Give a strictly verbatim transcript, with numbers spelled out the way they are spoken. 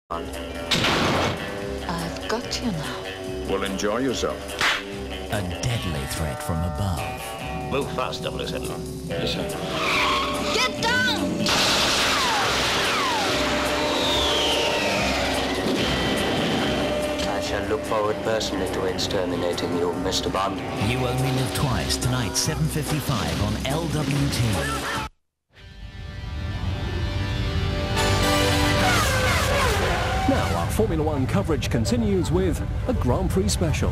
I've got you now. Well, enjoy yourself. A deadly threat from above. Move fast, double oh seven. Yes, sir. Get down! I shall look forward personally to exterminating you, Mister Bond. You Only Live Twice, tonight, seven fifty-five on L W T. Now our Formula One coverage continues with a Grand Prix special.